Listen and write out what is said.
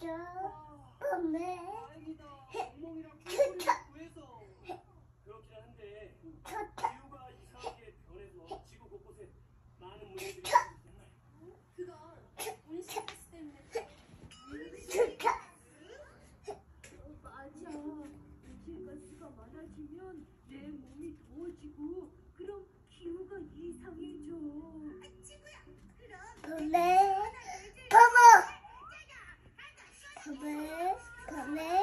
밤에 그렇긴 한데 쳤다. 기후가 이상하게 변해서 지구 곳곳에 많은 문제들이 쳤다. 그건 우리 스트레스 때문에. 쳤다. 맞아. 온실가스가 많아지면 내 몸이 더워지고 그럼 기후가 이상해져. 친구야, 그럼 밤에 밤에